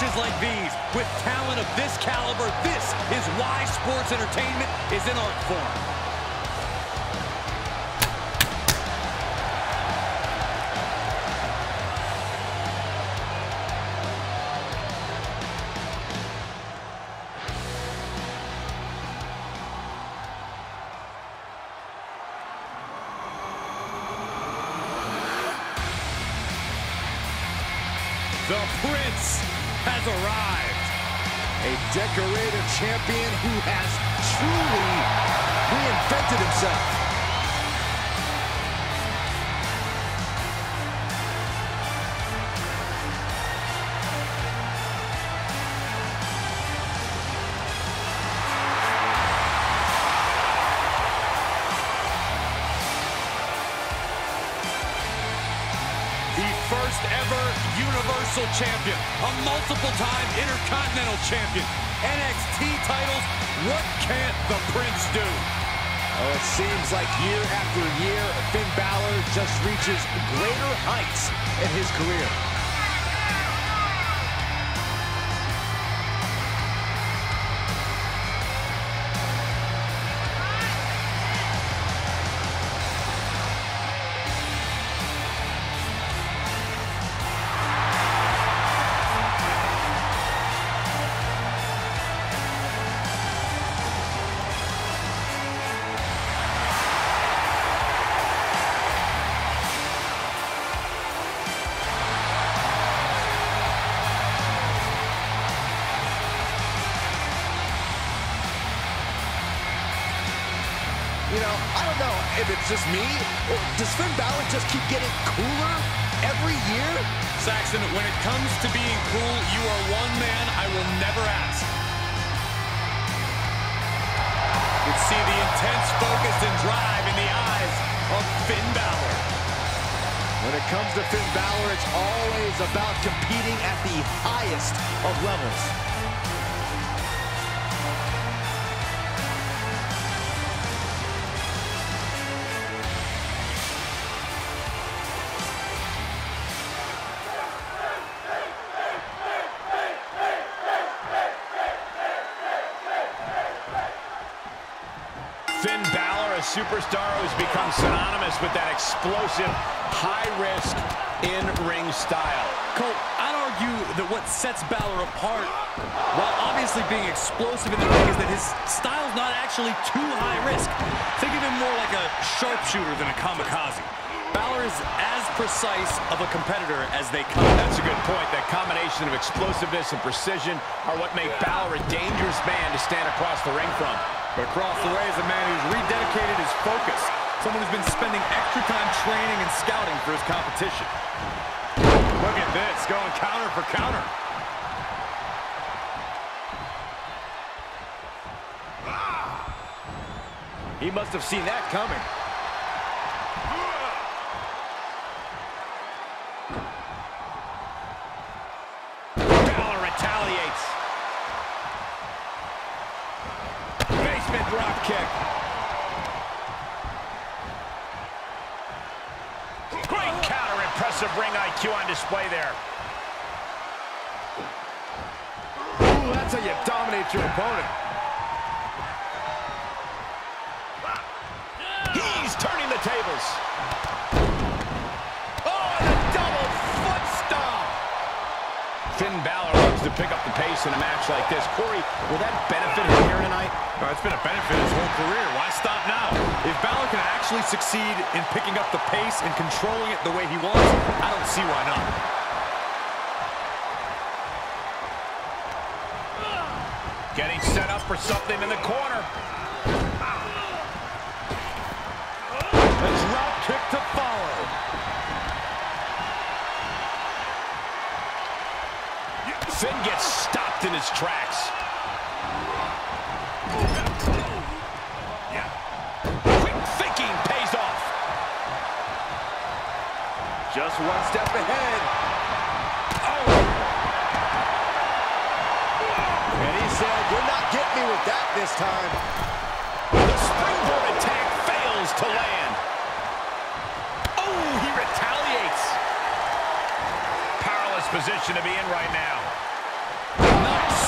matches like these, with talent of this caliber, this is why sports entertainment is an art form. The Prince has arrived. A decorated champion who has truly reinvented himself. First ever Universal Champion, a multiple-time Intercontinental Champion, NXT titles. What can't the Prince do? Oh, it seems like year after year, Finn Balor just reaches greater heights in his career. You know, I don't know if it's just me, or does Finn Balor just keep getting cooler every year? Saxton, when it comes to being cool, you are one man I will never ask. You can see the intense focus and drive in the eyes of Finn Balor. When it comes to Finn Balor, it's always about competing at the highest of levels. Finn Balor, a superstar who's become synonymous with that explosive, high-risk, in-ring style. Cole, I'd argue that what sets Balor apart, while obviously being explosive in the ring, is that his style's not actually too high risk. Think of him more like a sharpshooter than a kamikaze. Balor is as precise of a competitor as they come. That's a good point. That combination of explosiveness and precision are what make Balor a dangerous man to stand across the ring from. But across the way is a man who's rededicated his focus. Someone who's been spending extra time training and scouting for his competition. Look at this, going counter for counter. He must have seen that coming. Balor retaliates. Basement drop kick. Great counter, impressive ring IQ on display there. Ooh, that's how you dominate your opponent. He's turning the tables. Oh, and a double foot stomp. Finn Balor loves to pick up the pace in a match like this. Corey, will that benefit him here tonight? It's been a benefit his whole career. Why stop now? If Balor can actually succeed in picking up the pace and controlling it the way he wants, I don't see why not. Getting set up for something in the corner. A drop kick to follow. Finn gets stopped in his tracks. Quick thinking pays off. Just one step ahead. Oh! And he said, "You're not getting me with that this time." The springboard attack fails to land. Oh, he retaliates. Powerless position to be in right now.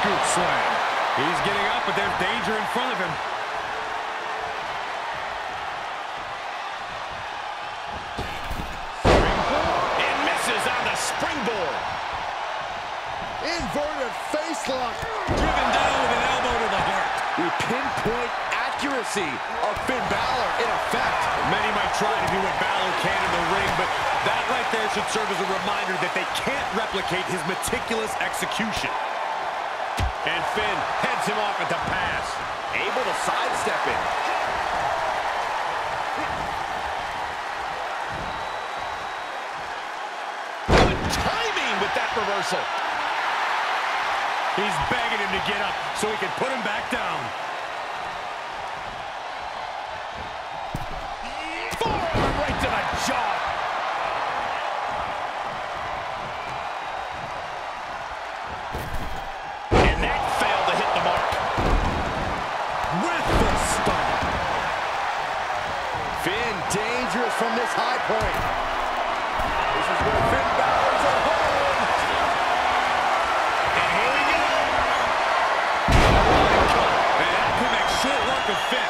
scoop slam. He's getting up, but there's danger in front of him. And misses on the springboard. Inverted face lock. Driven down with an elbow to the heart. The pinpoint accuracy of Finn Balor in effect. Many might try to do what Balor can in the ring, but that right there should serve as a reminder that they can't replicate his meticulous execution. And Finn heads him off at the pass. Able to sidestep it. Good timing with that reversal. He's begging him to get up so he can put him back down. Forearm right to the jaw. And that failed to hit the mark. With the stomp. Finn dangerous from this high point. This is where Finn Balor's at home. And here we go. And that could make short work of Finn.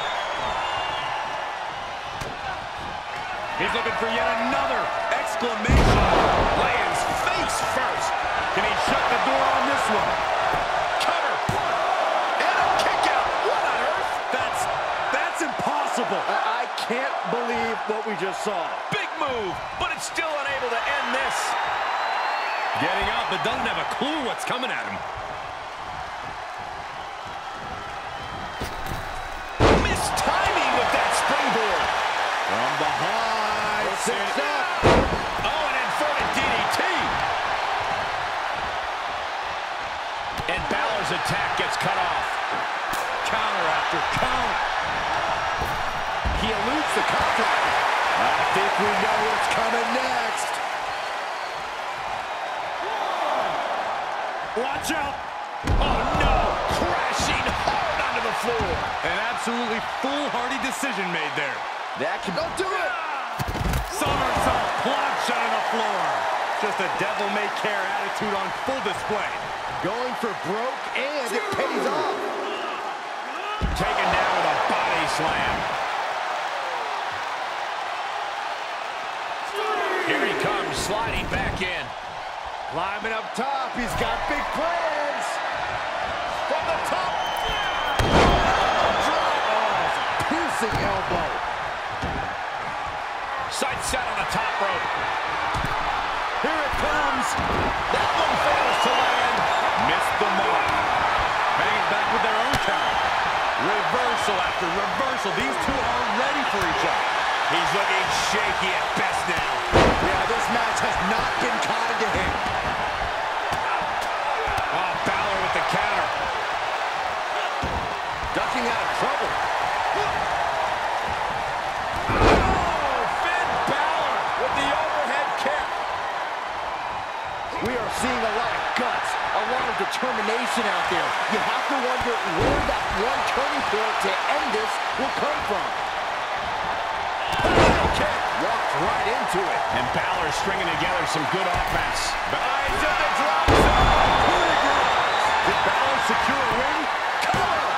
He's looking for yet another exclamation. Lands face first. Can he shut the door on this one? Cover. And a kick out. What on earth? That's impossible. I can't believe what we just saw. Big move, but it's still unable to end this. Getting up, but doesn't have a clue what's coming at him. Missed timing with that springboard. From behind. Sits up. Oh, an inverted DDT. And Balor's attack gets cut off. Counter after counter. He eludes the counter. I think we know what's coming next. Watch out. Oh, no. Crashing hard onto the floor. An absolutely foolhardy decision made there. That can... Don't do it! Somersault plunge on the floor. Just a devil-may-care attitude on full display. Going for broke, and it pays off. Taken down with a body slam. Here he comes, sliding back in. Climbing up top, he's got big plans. From the top. Drop. Oh, it's a piercing elbow. Sight set on the top rope. Here it comes. That one fails to land. Missed the mark. Hanging back with their own count. Reversal after reversal. These two are ready for each other. He's looking shaky at best now. Yeah, this match has not been kind to him. Oh, Balor with the counter. Ducking out of trouble. Oh, Finn Balor with the overhead kick. We are seeing a lot of guts, a lot of determination out there. You have to wonder where that one turning point to end this will come from. Kick. Walked right into it. And Balor stringing together some good offense. Eyes of the drop zone. Did Balor secure a win? Come on.